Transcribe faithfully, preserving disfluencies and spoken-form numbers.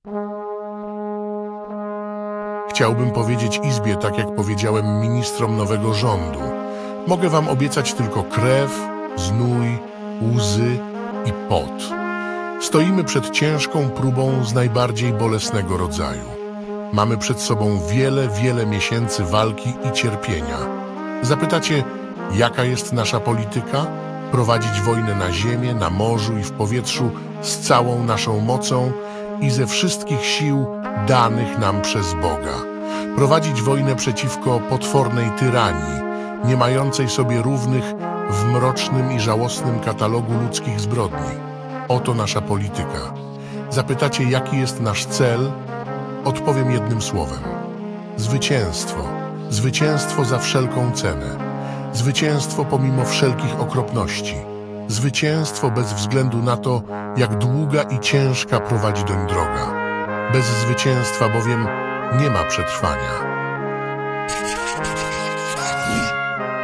Chciałbym powiedzieć Izbie, tak jak powiedziałem ministrom nowego rządu. Mogę wam obiecać tylko krew, znój, łzy i pot. Stoimy przed ciężką próbą z najbardziej bolesnego rodzaju. Mamy przed sobą wiele, wiele miesięcy walki i cierpienia. Zapytacie, jaka jest nasza polityka? Prowadzić wojnę na ziemię, na morzu i w powietrzu z całą naszą mocą i ze wszystkich sił danych nam przez Boga. Prowadzić wojnę przeciwko potwornej tyranii, nie mającej sobie równych w mrocznym i żałosnym katalogu ludzkich zbrodni. Oto nasza polityka. Zapytacie, jaki jest nasz cel? Odpowiem jednym słowem. Zwycięstwo. Zwycięstwo za wszelką cenę. Zwycięstwo pomimo wszelkich okropności. Zwycięstwo bez względu na to, jak długa i ciężka prowadzi doń droga. Bez zwycięstwa bowiem nie ma przetrwania.